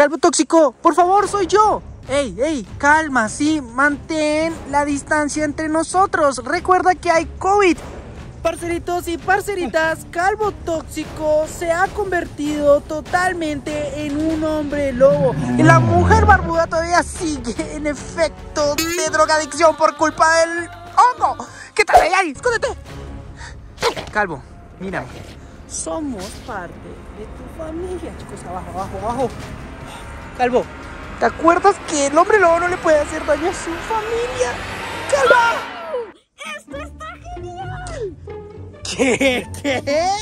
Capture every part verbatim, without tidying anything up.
Calvo Tóxico, por favor, soy yo. Ey, ey, calma, sí, mantén la distancia entre nosotros. Recuerda que hay COVID. Parceritos y parceritas, Calvo Tóxico se ha convertido totalmente en un hombre lobo. Y la mujer barbuda todavía sigue en efecto de drogadicción por culpa del hongo. ¿Qué tal ahí? ¡Escóndete! Calvo, mírame. Somos parte de tu familia, chicos. Abajo, abajo, abajo. Calvo, ¿te acuerdas que el hombre lobo no le puede hacer daño a su familia? ¡Calvo! ¡Esto está genial! ¿Qué? ¿Qué?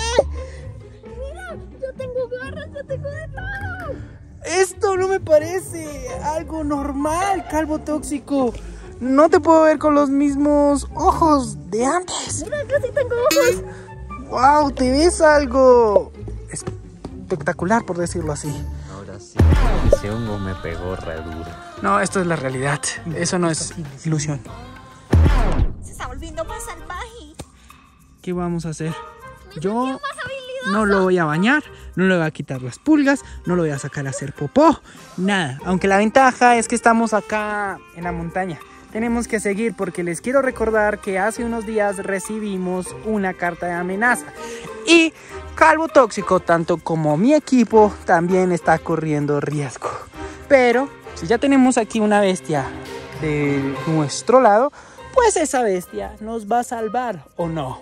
Mira, yo tengo garras, yo tengo de todo. Esto no me parece algo normal, Calvo Tóxico. No te puedo ver con los mismos ojos de antes. Mira, yo sí tengo ojos. Wow, te ves algo espectacular, por decirlo así. Ahora sí, ese hongo me pegó re duro. No, esto es la realidad. Eso no es ilusión. Se está volviendo más salvaje. ¿Qué vamos a hacer? Me Yo volvió más habilidoso. no lo voy a bañar, no le voy a quitar las pulgas, no lo voy a sacar a hacer popó, nada. Aunque la ventaja es que estamos acá en la montaña. Tenemos que seguir porque les quiero recordar que hace unos días recibimos una carta de amenaza. Y Calvo Tóxico, tanto como mi equipo, también está corriendo riesgo. Pero si ya tenemos aquí una bestia de nuestro lado, pues esa bestia nos va a salvar, ¿o no?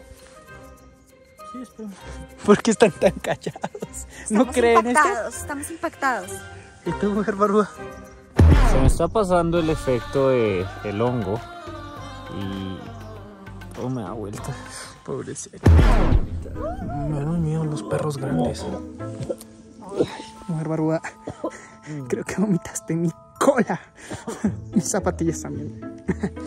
Sí, espero. ¿Por qué están tan callados? ¿No Estamos creen esto? impactados, estamos impactados. ¿Y tú, mujer barbuda? Se me está pasando el efecto de el hongo y todo me da vuelta. Pobrecito. Me dan miedo los perros grandes. Ay, mujer barbuda, creo que vomitaste mi cola. Mis zapatillas también.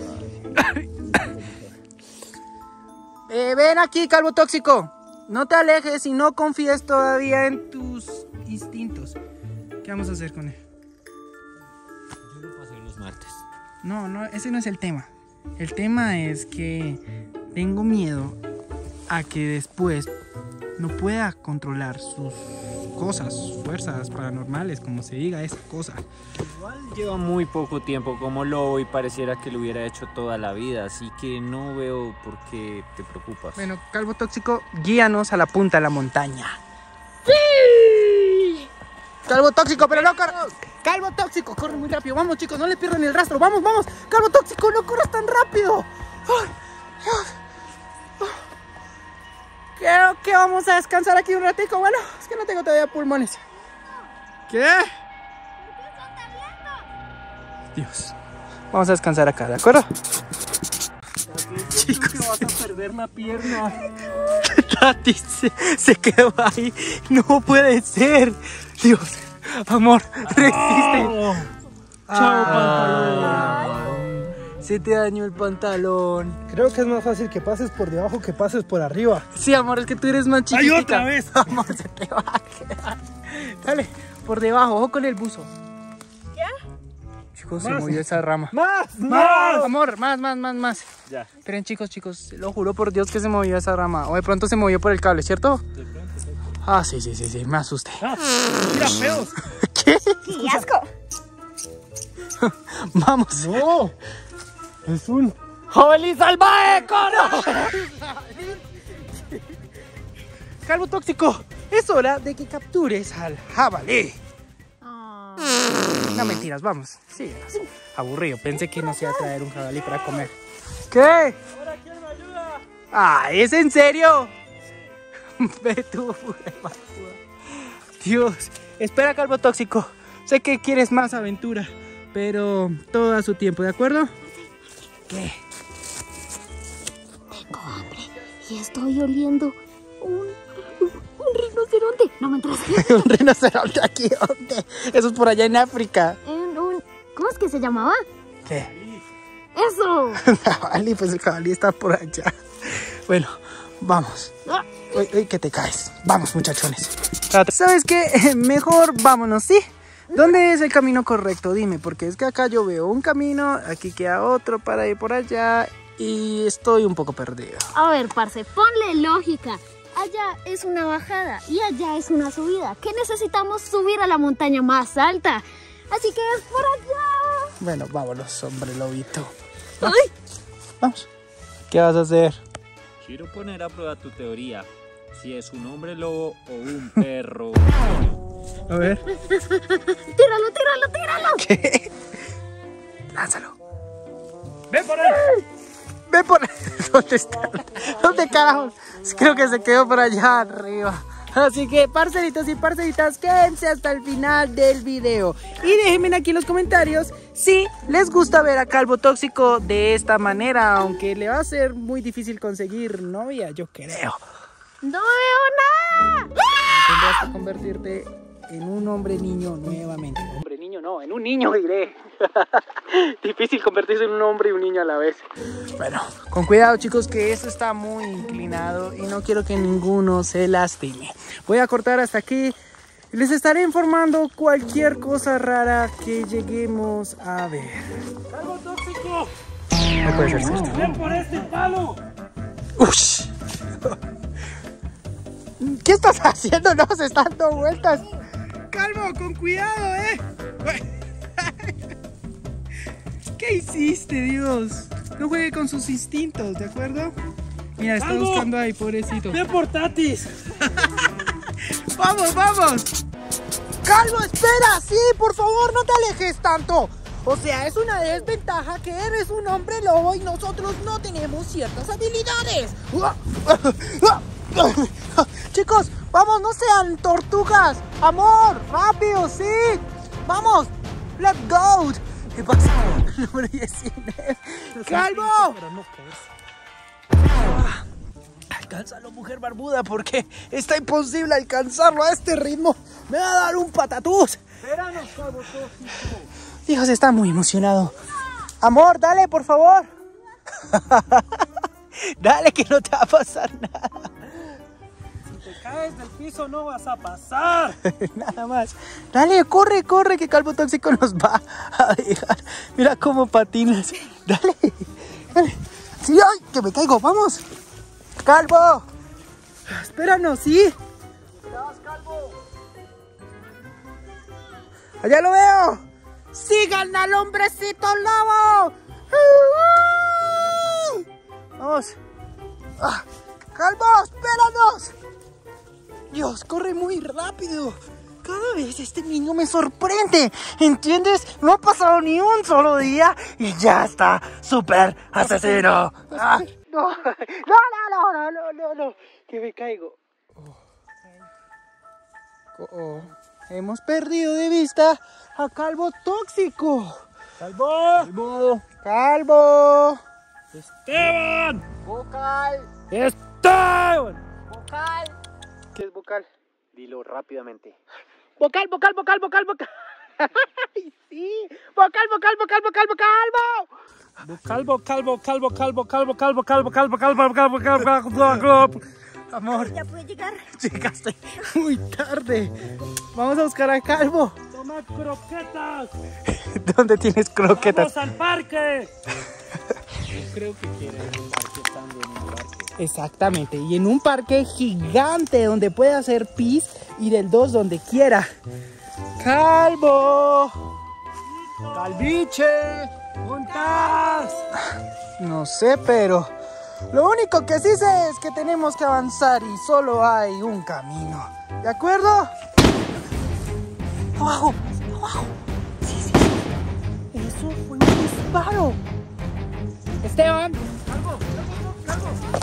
eh, ven aquí, Calvo Tóxico. No te alejes y no confíes todavía en tus instintos. ¿Qué vamos a hacer con él? Yo no pasé los martes. No, no, ese no es el tema. El tema es que tengo miedo a que después no pueda controlar sus cosas, sus fuerzas paranormales, como se diga esa cosa. Igual lleva muy poco tiempo como lobo y pareciera que lo hubiera hecho toda la vida, así que no veo por qué te preocupas. Bueno, Calvo Tóxico, guíanos a la punta de la montaña. ¡Sí! Calvo Tóxico, pero no corras. Calvo Tóxico, corre muy rápido. Vamos, chicos, no le pierdan el rastro. Vamos, vamos. Calvo Tóxico, no corras tan rápido. Ay, Dios. Creo que vamos a descansar aquí un ratico. Bueno, es que no tengo todavía pulmones. ¿Qué? Dios. Vamos a descansar acá, ¿de acuerdo? Chicos, vas a perder la pierna. Tati se, se quedó ahí. No puede ser. Dios, amor, resiste. Chao, pantalón. Se te dañó el pantalón. Creo que es más fácil que pases por debajo que pases por arriba. Sí, amor, es que tú eres más chiquitica. ¡Ay, otra vez! Amor, se te va a quedar. Dale, por debajo, ojo con el buzo. ¿Qué? Chicos, se Más. movió esa rama. ¡Más! ¡Más! Amor, más, más, más, más. Ya. Esperen, chicos, chicos, lo juro por Dios que se movió esa rama. O de pronto se movió por el cable, ¿cierto? Ah, sí, sí, sí, sí, me asusté. Ah, ¡mira, pedos! ¿Qué? ¡Qué asco! Vamos. ¡No! Es un... ¡Jabalí salvaje! ¡Corre! Calvo Tóxico, es hora de que captures al jabalí. Oh. No mentiras, vamos. Síguenos. Aburrido, pensé que nos iba a traer un jabalí para comer. ¿Qué? ¿Ahora quién me ayuda? Ah, ¿es en serio? Ve tú, Dios, espera, Calvo Tóxico. Sé que quieres más aventura, pero todo a su tiempo, ¿de acuerdo? ¿Qué? Tengo hambre y estoy oliendo un, un, un rinoceronte. No me entras. Un rinoceronte aquí, ¿dónde? Eso es por allá en África. En un... ¿Cómo es que se llamaba? ¿Qué? ¡Eso! Jabalí, pues el jabalí está por allá. Bueno, vamos. Ah, Uy, uy, que te caes. Vamos, muchachones. ¿Sabes qué? Mejor vámonos, ¿sí? ¿Dónde es el camino correcto? Dime, porque es que acá yo veo un camino, aquí queda otro para ir por allá y estoy un poco perdido. A ver, parce, ponle lógica. allá es una bajada y allá es una subida. ¿Qué necesitamos? Subir a la montaña más alta. Así que es por allá. Bueno, vámonos, hombre lobito. ¡Ay! Vamos. ¿Qué vas a hacer? Quiero poner a prueba tu teoría. Si es un hombre lobo o un perro. A ver. ¡Tíralo, tíralo, tíralo! ¿Qué? Lánzalo. ¡Ven por él! Ve por... ¿Dónde está? ¿Dónde carajos? Creo que se quedó por allá arriba. Así que, parceritos y parceritas, quédense hasta el final del video. Y déjenme aquí en los comentarios si les gusta ver a Calvo Tóxico de esta manera. Aunque le va a ser muy difícil conseguir novia, yo creo. ¡No veo nada! Tendrás que convertirte en un hombre niño nuevamente. Hombre niño no, en un niño diré. Difícil convertirse en un hombre y un niño a la vez. Bueno, con cuidado chicos, que esto está muy inclinado y no quiero que ninguno se lastime. Voy a cortar hasta aquí. Les estaré informando cualquier cosa rara que lleguemos a ver. ¡Calvo tóxico! No puede ser cierto. ¡Ven por este palo! Ush. ¿Qué estás haciendo? No, se están dando vueltas. Calvo, con cuidado, ¿eh? ¿Qué hiciste, Dios? No juegue con sus instintos, ¿de acuerdo? Mira, está Calvo. buscando ahí, pobrecito. ¡Ven por Tatis! ¡Vamos, vamos! ¡Calvo, espera! Sí, por favor, no te alejes tanto. O sea, es una desventaja que eres un hombre lobo y nosotros no tenemos ciertas habilidades. Chicos, vamos, no sean tortugas. Amor, rápido, sí. Vamos, let's go. ¿Qué pasa? Número diecinueve. ¡Calvo! Ah, alcánzalo, mujer barbuda, porque está imposible alcanzarlo a este ritmo. Me va a dar un patatús. ¡Espéranos, Calvo tóxico! Dios está muy emocionado. Amor, dale, por favor. Dale, que no te va a pasar nada. Si te caes del piso no vas a pasar. Nada más. Dale, corre, corre, que Calvo Tóxico nos va a dejar. Mira cómo patinas. Dale, dale. Sí, ay, que me caigo, vamos. Calvo. Espéranos, sí. Allá lo veo. ¡Sigan al hombrecito lobo! Vamos. Ah, ¡Calvo, espéranos! Dios, corre muy rápido. Cada vez este niño me sorprende. ¿Entiendes? No ha pasado ni un solo día y ya está súper asesino. Ah, no, no, no, no, no, no, no. Que me caigo. Oh. Oh, oh. Hemos perdido de vista a Calvo Tóxico. ¡Calvo! Calvo. Calvo. ¡Esteban! Vocal. ¡Esteban! Vocal. ¿Qué es vocal? Dilo rápidamente. Vocal, vocal, vocal, vocal, vocal. ¡Ay, sí! Vocal, vocal, vocal, vocal, vocal. Calvo, calvo, calvo, calvo, calvo, calvo, calvo, calvo, calvo, calvo, calvo, calvo. Amor, ¿Ya puede llegar? llegaste muy tarde. Vamos a buscar a Calvo. Toma croquetas. ¿Dónde tienes croquetas? ¡Vamos al parque! Creo que quiere un parque estando en un parque. Exactamente, y en un parque gigante donde puede hacer pis y del dos donde quiera. Calvo. Calviche. ¡Juntas! No sé, pero lo único que sí sé es que tenemos que avanzar y solo hay un camino. ¿De acuerdo? ¡Abajo! ¡Abajo! Sí, sí, sí. Eso fue un disparo. Esteban. ¡Calvo! ¡Calvo! ¡Calvo!